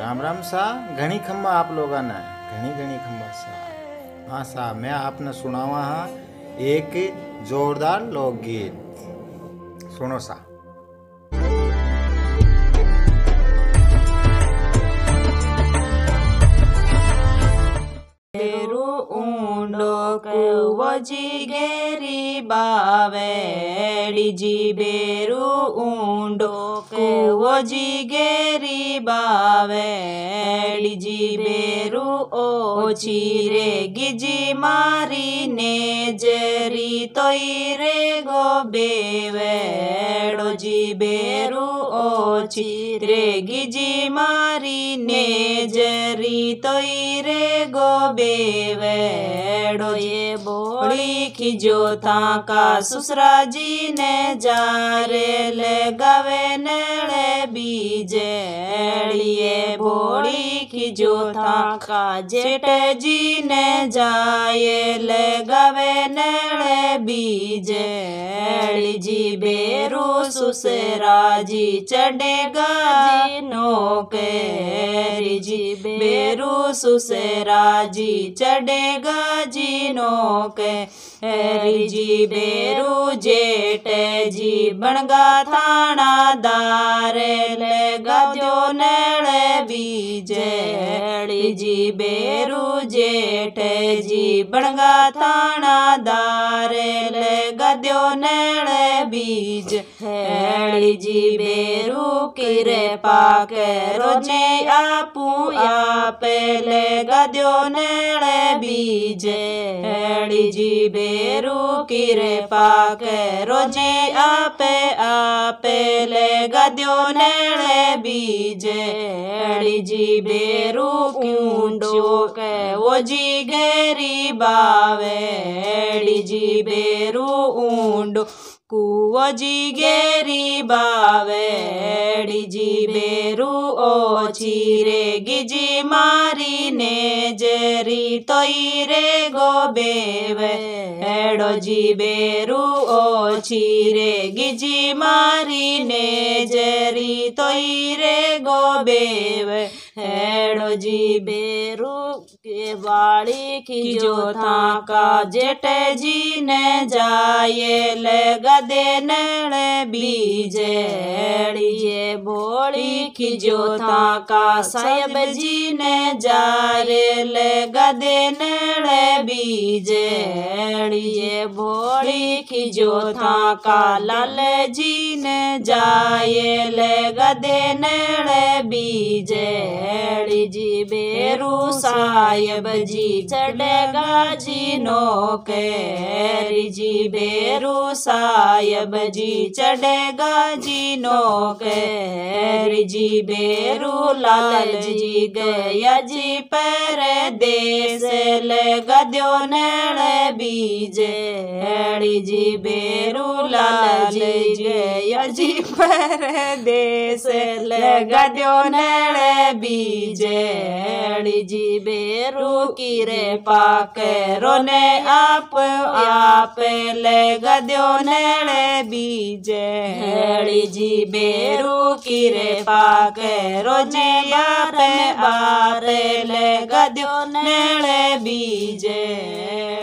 राम राम सा घणी खम्बा आप लोगों ने घणी खम्बा सा। हाँ सा मैं आपने सुनावा हाँ एक जोरदार लोकगीत सुनो सा। जी गेरी बावेड़ी जी बेरू ऊंडो को जी गेरी बावेड़ी जी बेरू ओछी रे गिजी मारी ने जरी तोई रे गो बेवेड़ो जी बेरू ओछी रे गिजी मारी ने जरी तोई रे गो बेवेड़ो ये बोली खिजो था का ससुरा जी ने जारे ले गवे नड़े बीजेड़िए बोली खिजो था का जेठ जी ने जाए ले गवे नड़े बीजेड़ी जी बेरू ससुरा जी चढ़ेगा जी नौकरी जी बेरू ससुरा जी चढ़ेगा जी नौकरी जी बेरू जेठ जी बनगा थाना दार ले गद्यो नड़े बीजेड़ी जी बेरू जेठ जी बनगा थाना दार ले गद्यो नड़े बीज हेड़ी जी बेरू किरे पाक रोजे आपू आप ले गद्यो नड़े बीज हेड़ी जी बेरू किरे पाक रोजे आप ले गद्यो नड़े बीज हेड़ी जी बेरू ऊंडो के वो जी गेरी बावेड़ी जी बेरू ऊंडो कुओ जी गेरी बावेड़ी जी बेरू ओछी रे गिजी मारी ने जरी तोई रे गो बेवेड़ो जी बेरू ओछी रे गिजी मारी ने जरी तोई रे गो बेवेड़ो जी बेरू के बाड़ी खिजो था का जेठ जी ने जाए ले गदे नड़े बीजेड़िए बोली खिजो था का साहेब जी ने जारे ले गदे नड़े बीजेड़िए बोली खिजो था का लाल जी ने जाए ले गदे नड़े बीजेड़ी जी बेरू साहेब जी चढ़ेगा जी नौकरी जी बेरू साहेब जी चढ़ेगा जी नौकरी जी बेरू लाल जी गया जी परदेस ले गद्यो नड़े बीजेड़ी जी बेरू लाल जी गया जी परदेस ले गद्यो नड़े बीजेड़ी जी बेरू किरे पाक रोने आप ले गद्यो नड़े बीजेड़ी जी बेरू किरे पाक रोने आप ले गद्यो नड़े बीजे।